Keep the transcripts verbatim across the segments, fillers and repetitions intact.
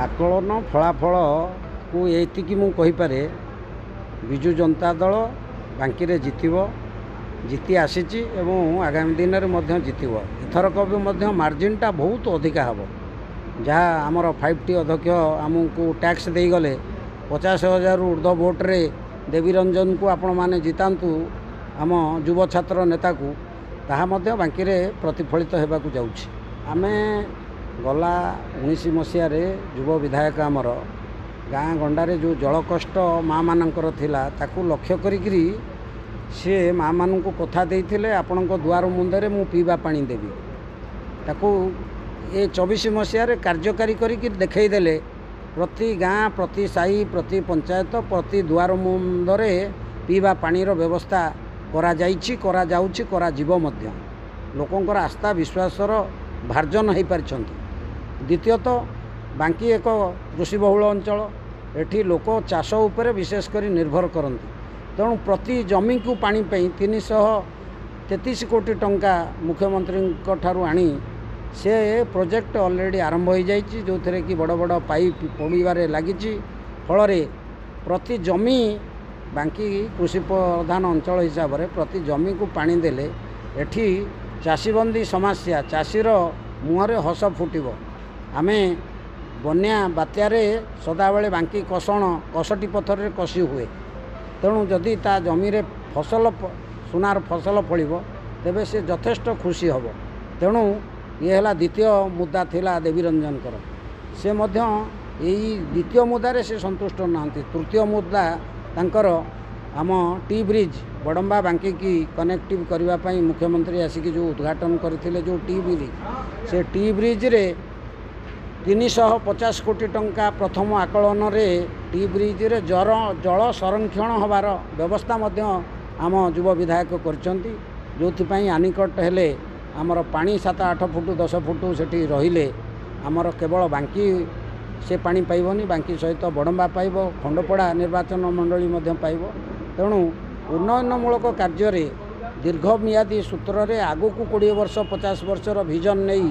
आकलन फलाफल को ये मु कहीपे विजु जनता दल बांकी रे जितिबो जीति आसी आगामी दिन में जितिबो एथरक भी मार्जिनटा बहुत अधिका हम जहाँ आमर फाइव टी अध्यक्ष आमको टैक्स दे गले पचास हजार ऊर्ध्व भोट्रे देवी रंजन को आपण मैंने जितांतु आम युव छात्र नेता को ताहा मध्य बांकी रे प्रतिफलित होगाकू जाउछि। आमे गला उन्नीस मसीह युव विधायक आमर गाँ गंडारे जो जल कष्ट माँ मानकर थिला ताकू लक्ष्य करी सी माँ मान को कथा देइथिले आपण दुआर मुंदे मु पीवा पानी देवी ताकू ये चौबीस मसीह कार्यकारी करी देखईदेले प्रति गाँ प्रति साही प्रति पंचायत प्रति दुआर मुंदरे पीवा पानी व्यवस्था करा जाइछि करा जाउछि करा जीवो मध्य लोकंकर आस्था विश्वासर भार्जन हो पारिछंती। द्वितीयतः बांकी एक कृषिबहुल अंचल एठी लोक चाष उपरे विशेष करी निर्भर करती तेणु प्रति जमी को पानी पे तीन सौ तेतीस कोटी टंका मुख्यमंत्री ठारू आनी से प्रोजेक्ट ऑलरेडी आरंभ हो जाइए जो थे कि बड़ बड़ पाइप पड़े लगी फल प्रति जमी बांकी कृषि प्रधान अंचल हिसाब से प्रति जमी को पानी देले एठी चाषीबंदी समस्या चाषीर मुहरे हस फुटब। आमे बन्या बात्यारे सदाबले बांकी कषण कसटी पथर रे कषि हुए तेणु जदि ता जमी रे फसल सुनार फसल फलिब तेबे से यथेष्ट खुशी हब। तेणु ये है द्वितीय मुद्दा थिला देवी रंजन कर से मध्य यही द्वितीय मुद्दारे से संतुष्ट नहांती। तृतीय मुद्दा तांकर आम टी ब्रिज बड़म्बा बांकी की कनेक्टिव करने मुख्यमंत्री आसिक जो उद्घाटन करते जो टी ब्रिज से टी ब्रिज रे तीन सौ पचास कोटी टंका प्रथम आकलन रे टी ब्रिज रे जर जल संरक्षण होबार व्यवस्था मध्य आम युव विधायक करछंती जोथिपाई आनिकट हेले आमर पानी सात आठ फुट दस फुट सेठी रहिले आमर केवल बांकी से पानी पाइबनी बांकी सहित बड़म्बा पाइब खंडपड़ा निर्वाचन मंडली मध्य पाइब। तेणु उन्नयनमूलक कार्य दीर्घमियादी सूत्र रे आगु को कोड़े वर्ष पचास वर्षर विजन नहीं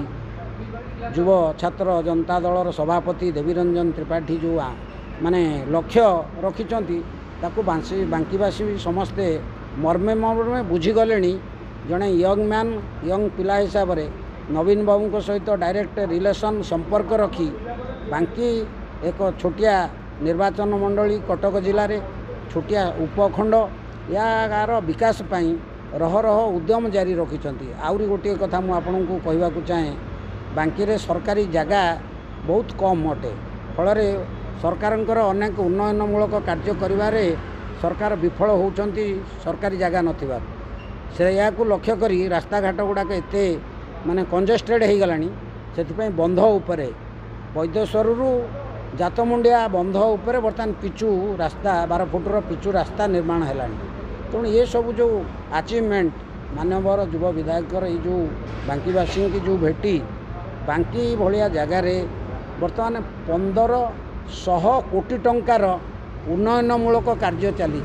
युव छात्र जनता दलर सभापति देवी रंजन त्रिपाठी जो माने लक्ष्य रखिंट ताकू बांकीवासी समस्ते मर्मे मर्मे बुझीगले जड़े यंग मैन यंग पिला हिसाब से नवीन बाबू सहित डायरेक्ट रिलेशन संपर्क रखी बांकी एक छोटिया निर्वाचन मंडली कटक जिले में छोटिया उपखंड यार विकास पाई रह रह उद्यम जारी रखिंट। आउरी गोटे कथा मुझे कहवाक चाहे बांकी रे सरकारी जगह बहुत कम अटे फल सरकार अनेक उन्नयनमूलक कार्य करिबारे सरकार विफल होउचंती सरकारी जगह नथिबा से या लक्ष्य करी रास्ता घाट गुड़ाक एत माने कंजेस्टेड हो गलानी से बंध उपरे वैद्यस्वर जातमुंडिया बंध उपरे बर्तमान पिचु रास्ता बारह फुटर पिचु रास्ता निर्माण है। तेणु ये सब जो अचीवमेंट मानवर युव विधायक ये जो बांकीवासी की जो भेटी बांकी भाया जगार बर्तमान पंदर शह कोटी टंकार उन्नयनमूलक कार्य चली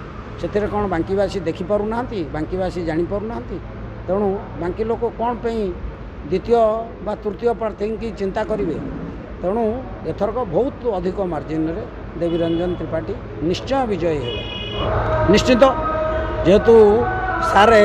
से कौन बांकीवासी देखिपार ना बांकीवासी जापर ना तेणु बांकी लोक कौन पे द्वितीय बा तृतीय प्रार्थी की चिंता करेंगे। तेणु एथरक बहुत अधिक मार्जिन रे देवी रंजन त्रिपाठी निश्चय विजयी है। निश्चित जेहेतु सारे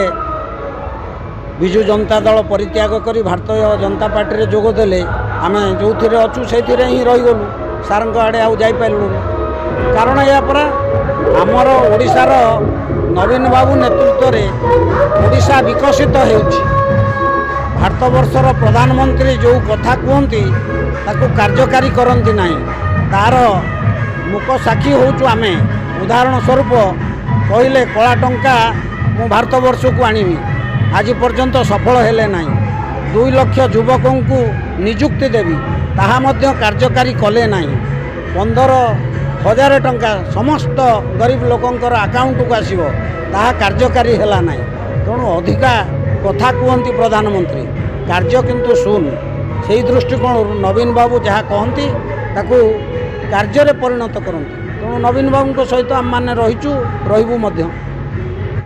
विजु जनता दल परित्याग करी भारतीय जनता पार्टी रे जोग देले आमे जो थिरे अछु से थिरे ही रही गलु सारंग आड़े आउ जाई पाइलु कारण या परा आमर ओडिशार नवीन बाबू नेतृत्व रे ओडिशा विकसित हेउछि। भारतवर्षर प्रधानमंत्री जो कथा कहती ताकू कार्यकारी करती नहीं तार मुख साक्षी होचु आमे। उदाहरण स्वरूप कहले कला टंका मु भारतवर्ष को आनिबी आज पर्यंत सफल हेले नहीं। दुई लक्ष युवकों को निजुक्ति देवी ताहा मध्य कार्यकारी कले नहीं। पंदर हजार टंका समस्त गरीब लोकंकर अकाउंट को आसीबो ताहा कार्यकारी हेला नहीं। तेणु अधिका कथा कहती प्रधानमंत्री कार्य किंतु शून से दृष्टिकोण नवीन बाबू जहाँ कहती ताकू कार्य परिणत करती। तेणु नवीन बाबू सहित आम मैंने रहीचु रहिबु मध्य।